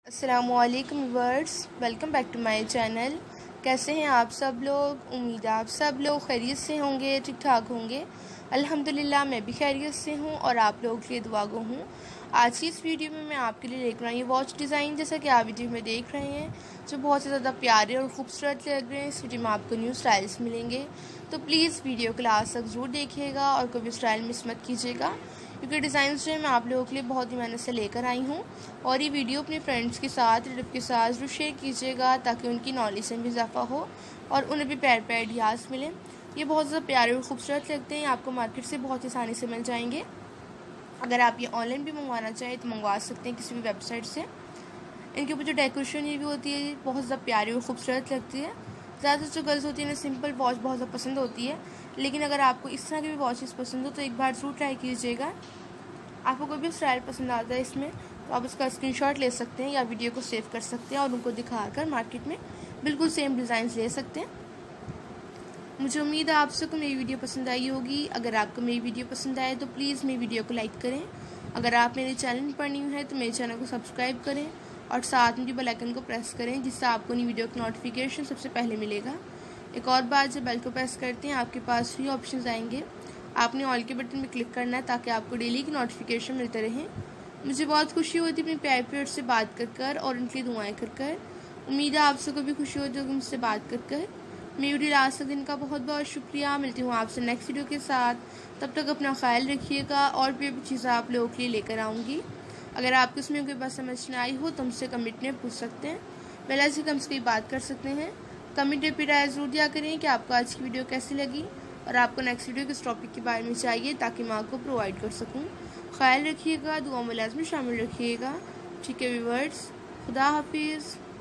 अस्सलामुअलैकुम viewers, welcome back to my channel. कैसे हैं आप सब लोग? उम्मीद है आप सब लोग खैरियत से होंगे, ठीक ठाक होंगे। अल्हम्दुलिल्लाह मैं भी खैरियत से हूँ और आप लोगों के लिए दुआ गो हूँ। आज की इस वीडियो में मैं आपके लिए लेकर आई हूँ वॉच डिज़ाइन, जैसा कि आप वीडियो में देख रहे हैं, जो बहुत ही ज़्यादा प्यारे और खूबसूरत लग रहे हैं। इस वीडियो में आपको न्यू स्टाइल्स मिलेंगे, तो प्लीज़ वीडियो को लास्ट तक ज़रूर देखिएगा और कोई भी स्टाइल मिस मत कीजिएगा, क्योंकि डिज़ाइन जो है मैं आप लोगों के लिए बहुत ही मेहनत से लेकर आई हूँ। और ये वीडियो अपने फ्रेंड्स के साथ, रिलेटिव के साथ जरूर शेयर कीजिएगा, ताकि उनकी नॉलेज में भी इजाफा हो और उन्हें भी प्यारे प्यारे आइडियाज़ मिलें। ये बहुत ज़्यादा प्यारे और खूबसूरत लगते हैं, आपको मार्केट से बहुत आसानी से मिल जाएंगे। अगर आप ये ऑनलाइन भी मंगवाना चाहें तो मंगवा सकते हैं किसी भी वेबसाइट से। इनके ऊपर जो डेकोरेशन ये भी होती है बहुत ज़्यादा प्यारी और खूबसूरत लगती है। ज़्यादातर जो गर्ल्स होती है ना, सिंपल वॉच बहुत ज़्यादा पसंद होती है, लेकिन अगर आपको इस तरह की भी वॉचेस पसंद हो तो एक बार ज़रूर ट्राई कीजिएगा। आपको कोई भी स्टाइल पसंद आता है इसमें तो आप उसका स्क्रीनशॉट ले सकते हैं या वीडियो को सेव कर सकते हैं और उनको दिखाकर मार्केट में बिल्कुल सेम डिज़ाइन ले सकते हैं। मुझे उम्मीद है आप सबको मेरी वीडियो पसंद आई होगी। अगर आपको मेरी वीडियो पसंद आए तो प्लीज़ मेरी वीडियो को लाइक करें। अगर आप मेरे चैनल पर न्यू है तो मेरे चैनल को सब्सक्राइब करें और साथ में बेल आइकन को प्रेस करें, जिससे आपको नई वीडियो का नोटिफिकेशन सबसे पहले मिलेगा। एक और बात, जब बेल को प्रेस करते हैं आपके पास फ्री ऑप्शन आएंगे, आपने ऑल के बटन में क्लिक करना है ताकि आपको डेली की नोटिफिकेशन मिलते रहे। मुझे बहुत खुशी होती है अपने प्यारे प्यार से बात कर और उनके लिए दुआएं कर। उम्मीद है आप सबको भी खुशी होती होगी मुझसे बात कर। मेरी वीडियो लास्ट तक दिन का बहुत बहुत शुक्रिया। मिलती हूँ आपसे नेक्स्ट वीडियो के साथ। तब तक अपना ख्याल रखिएगा और भी चीज़ें आप लोगों के लिए लेकर आऊँगी। अगर आपको इसमें कोई बात समझ नहीं आई हो तो हमसे कमेंट में पूछ सकते हैं, पहले से कम से कम बात कर सकते हैं। कमेंट पर राय ज़रूर दिया करें कि आपको आज की वीडियो कैसी लगी और आपको नेक्स्ट वीडियो किस टॉपिक के बारे में चाहिए, ताकि मैं आपको प्रोवाइड कर सकूं। ख्याल रखिएगा, दुआ में लाज़मी शामिल रखिएगा। ठीक है व्यूअर्स, खुदा हाफिज़।